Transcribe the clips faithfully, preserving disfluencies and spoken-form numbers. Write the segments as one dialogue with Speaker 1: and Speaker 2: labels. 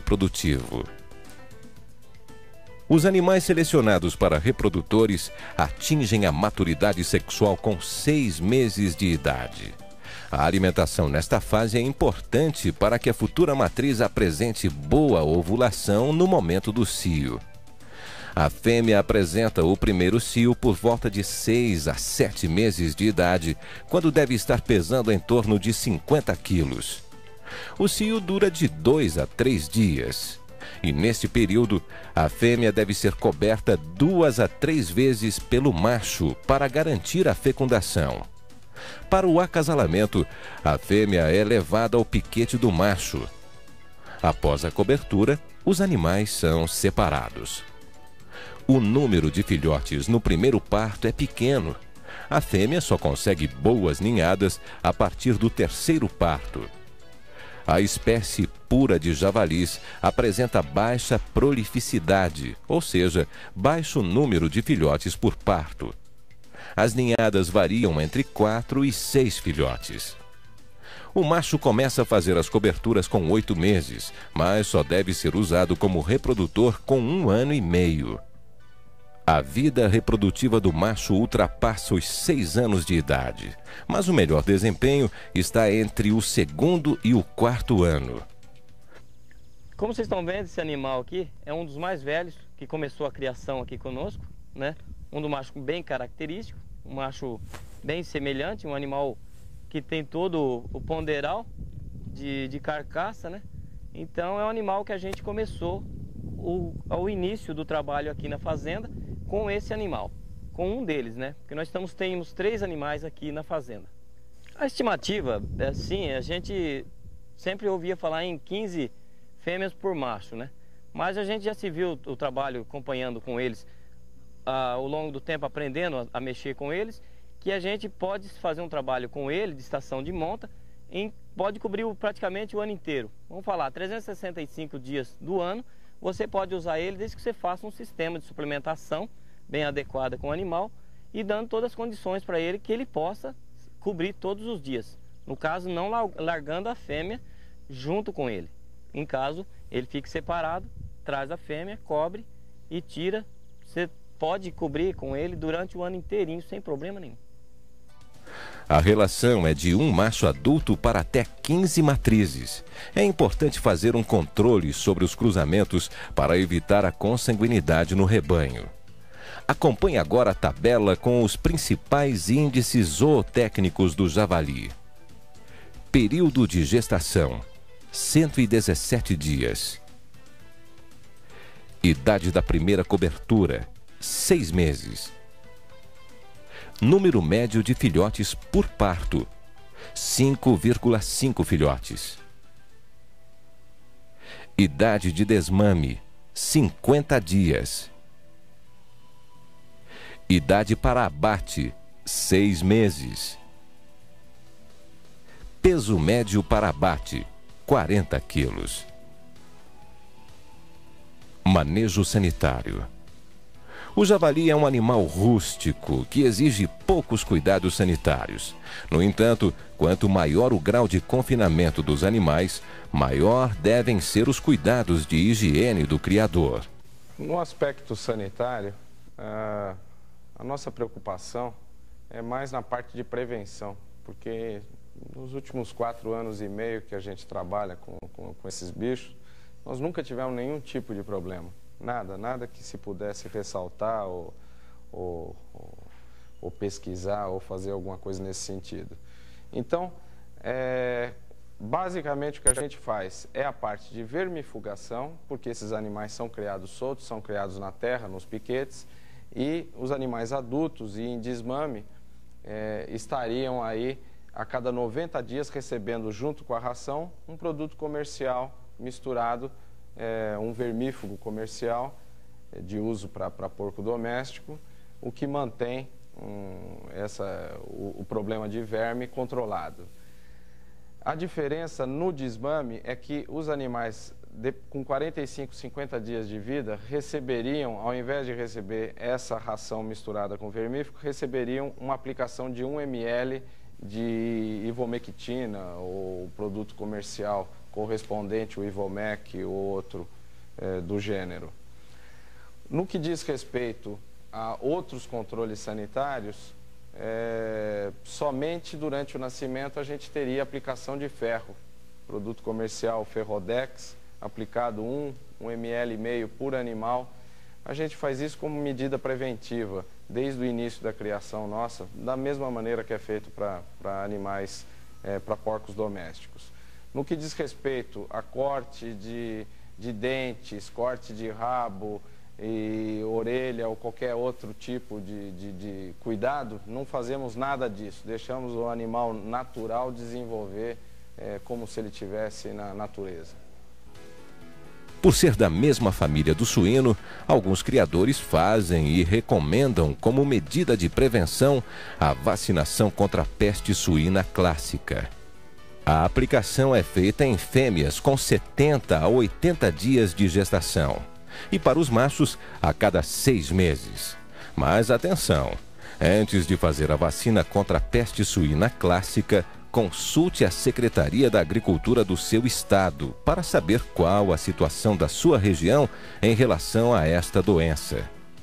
Speaker 1: reprodutivo. Os animais selecionados para reprodutores atingem a maturidade sexual com seis meses de idade. A alimentação nesta fase é importante para que a futura matriz apresente boa ovulação no momento do cio. A fêmea apresenta o primeiro cio por volta de seis a sete meses de idade, quando deve estar pesando em torno de cinquenta quilos. O cio dura de dois a três dias. E neste período, a fêmea deve ser coberta duas a três vezes pelo macho para garantir a fecundação. Para o acasalamento, a fêmea é levada ao piquete do macho. Após a cobertura, os animais são separados. O número de filhotes no primeiro parto é pequeno. A fêmea só consegue boas ninhadas a partir do terceiro parto. A espécie pura de javalis apresenta baixa prolificidade, ou seja, baixo número de filhotes por parto. As ninhadas variam entre quatro e seis filhotes. O macho começa a fazer as coberturas com oito meses, mas só deve ser usado como reprodutor com um ano e meio. A vida reprodutiva do macho ultrapassa os seis anos de idade, mas o melhor desempenho está entre o segundo e o quarto ano.
Speaker 2: Como vocês estão vendo, esse animal aqui é um dos mais velhos que começou a criação aqui conosco, né? Um do macho bem característico, um macho bem semelhante, um animal que tem todo o ponderal de, de carcaça, né? Então é um animal que a gente começou o, ao início do trabalho aqui na fazenda com esse animal, com um deles, né? Porque nós estamos, temos três animais aqui na fazenda. A estimativa, assim, a gente sempre ouvia falar em quinze fêmeas por macho, né? Mas a gente já se viu o trabalho acompanhando com eles ah, ao longo do tempo, aprendendo a, a mexer com eles, que a gente pode fazer um trabalho com ele de estação de monta, em, pode cobrir o, praticamente o ano inteiro. Vamos falar, trezentos e sessenta e cinco dias do ano, você pode usar ele desde que você faça um sistema de suplementação bem adequada com o animal e dando todas as condições para ele que ele possa cobrir todos os dias. No caso, não largando a fêmea junto com ele. Em caso, ele fique separado, traz a fêmea, cobre e tira. Você pode cobrir com ele durante o ano inteirinho, sem problema nenhum.
Speaker 1: A relação é de um macho adulto para até quinze matrizes. É importante fazer um controle sobre os cruzamentos para evitar a consanguinidade no rebanho. Acompanhe agora a tabela com os principais índices zootécnicos do javali. Período de gestação, cento e dezessete dias. Idade da primeira cobertura, seis meses. Número médio de filhotes por parto, cinco vírgula cinco filhotes. Idade de desmame, cinquenta dias. Idade para abate, seis meses. Peso médio para abate, quarenta quilos. Manejo sanitário. O javali é um animal rústico que exige poucos cuidados sanitários. No entanto, quanto maior o grau de confinamento dos animais, maior devem ser os cuidados de higiene do criador.
Speaker 3: No aspecto sanitário, a, a nossa preocupação é mais na parte de prevenção, porque nos últimos quatro anos e meio que a gente trabalha com, com, com esses bichos, nós nunca tivemos nenhum tipo de problema. Nada, nada que se pudesse ressaltar ou, ou, ou, ou pesquisar ou fazer alguma coisa nesse sentido. Então, é, basicamente o que a gente faz é a parte de vermifugação, porque esses animais são criados soltos, são criados na terra, nos piquetes, e os animais adultos e em desmame é, estariam aí a cada noventa dias recebendo junto com a ração um produto comercial misturado, É, um vermífugo comercial é, de uso para porco doméstico, o que mantém um, essa, o, o problema de verme controlado. A diferença no desmame é que os animais de, com quarenta e cinco, cinquenta dias de vida receberiam, ao invés de receber essa ração misturada com vermífugo, receberiam uma aplicação de um mililitro de ivomectina ou produto comercial correspondente, o Ivomec ou outro é, do gênero. No que diz respeito a outros controles sanitários, é, somente durante o nascimento a gente teria aplicação de ferro, produto comercial Ferrodex, aplicado um, um mililitro e meio por animal. A gente faz isso como medida preventiva, desde o início da criação nossa, da mesma maneira que é feito para animais, é, para porcos domésticos. No que diz respeito a corte de, de dentes, corte de rabo e orelha ou qualquer outro tipo de, de, de cuidado, não fazemos nada disso. Deixamos o animal natural desenvolver é, como se ele estivesse na natureza.
Speaker 1: Por ser da mesma família do suíno, alguns criadores fazem e recomendam como medida de prevenção a vacinação contra a peste suína clássica. A aplicação é feita em fêmeas com setenta a oitenta dias de gestação e para os machos a cada seis meses. Mas atenção, antes de fazer a vacina contra a peste suína clássica, consulte a Secretaria da Agricultura do seu estado para saber qual a situação da sua região em relação a esta doença.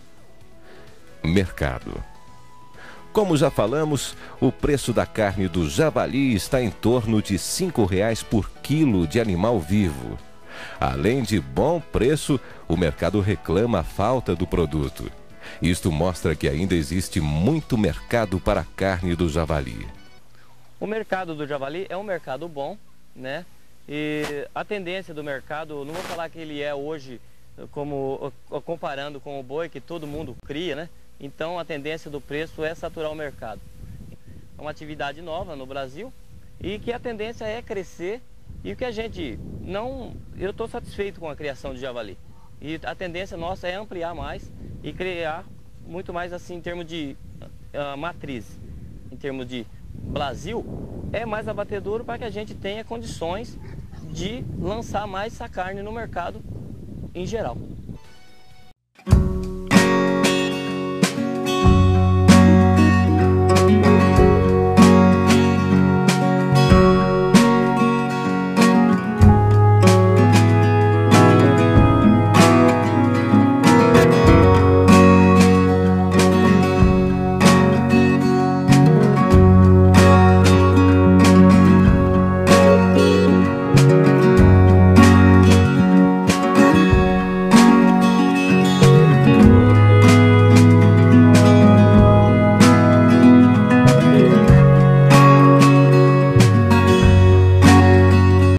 Speaker 1: Mercado. Como já falamos, o preço da carne do javali está em torno de cinco reais por quilo de animal vivo. Além de bom preço, o mercado reclama a falta do produto. Isto mostra que ainda existe muito mercado para a carne do javali.
Speaker 2: O mercado do javali é um mercado bom, né? E a tendência do mercado, não vou falar que ele é hoje como comparando com o boi que todo mundo cria, né? Então a tendência do preço é saturar o mercado. É uma atividade nova no Brasil e que a tendência é crescer e o que a gente não... Eu estou satisfeito com a criação de javali. E a tendência nossa é ampliar mais e criar muito mais assim em termos de uh, matriz, em termos de Brasil, é mais abatedouro para que a gente tenha condições de lançar mais essa carne no mercado em geral.